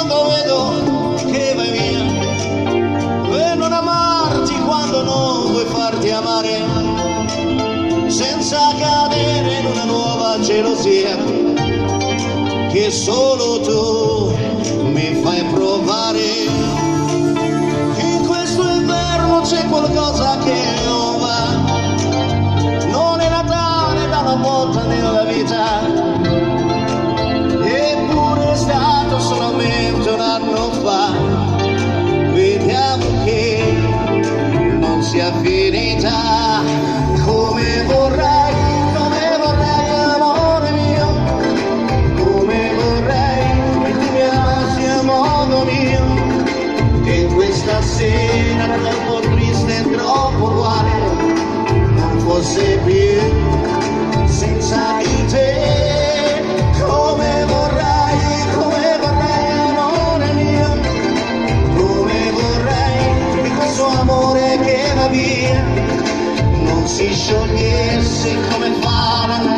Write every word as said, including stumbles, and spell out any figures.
quando vedo che vai via, per non amarti quando non vuoi farti amare, senza cadere in una nuova gelosia che solo tu mi fai provare. In questo inverno c'è qualcosa che non va, non è Natale da una volta nella vita, eppure è stato solamente un anno fa. Vediamo che non sia finita. Come vorrei, come vorrei, amore mio, come vorrei che tu mi amassi a modo mio, che questa sera troppo triste e troppo uguale non fosse più senza di te. Come vorrei, come vorrei, amore mio, come vorrei che questo amore che va via non si sciogliesse come fa la